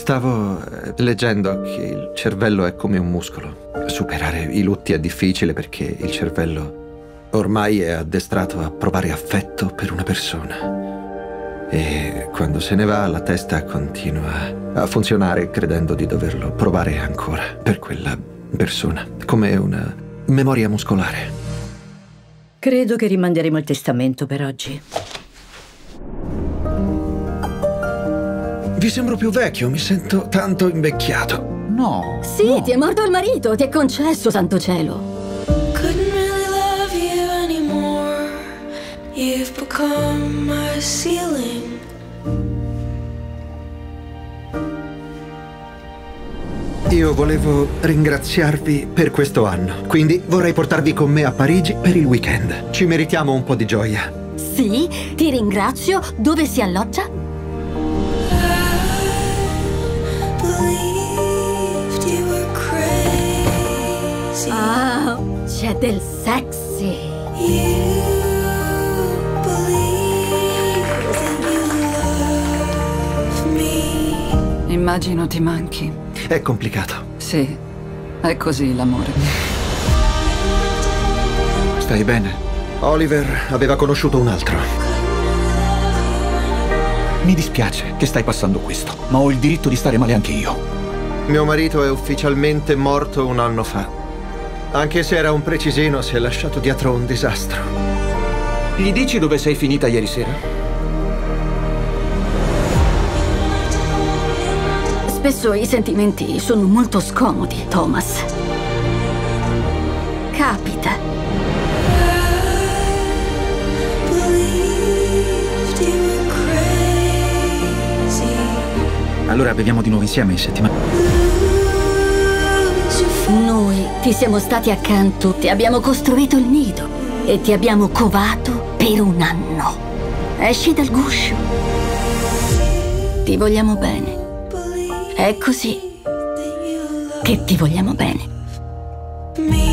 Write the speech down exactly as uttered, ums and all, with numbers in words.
Stavo eh, leggendo che il cervello è come un muscolo. Superare i lutti è difficile perché il cervello ormai è addestrato a provare affetto per una persona. E quando se ne va, la testa continua a funzionare credendo di doverlo provare ancora per quella persona, come una memoria muscolare. Credo che rimanderemo il testamento per oggi. Vi sembro più vecchio, mi sento tanto invecchiato. No. Sì, no. ti è morto il marito, ti è concesso, santo cielo. Couldn't really love you anymore. You've become my ceiling. Io volevo ringraziarvi per questo anno, quindi vorrei portarvi con me a Parigi per il weekend. Ci meritiamo un po' di gioia. Sì, ti ringrazio. Dove si alloggia? Ah, c'è del sexy. Immagino ti manchi. È complicato. Sì, è così l'amore. Stai bene? Oliver aveva conosciuto un altro. Mi dispiace che stai passando questo, ma ho il diritto di stare male anche io. Mio marito è ufficialmente morto un anno fa. Anche se era un precisino, si è lasciato dietro un disastro. Gli dici dove sei finita ieri sera? Spesso i sentimenti sono molto scomodi, Thomas. Capita. Allora beviamo di nuovo insieme in settimana. Noi ti siamo stati accanto, ti abbiamo costruito il nido e ti abbiamo covato per un anno. Esci dal guscio. Ti vogliamo bene. È così che ti vogliamo bene.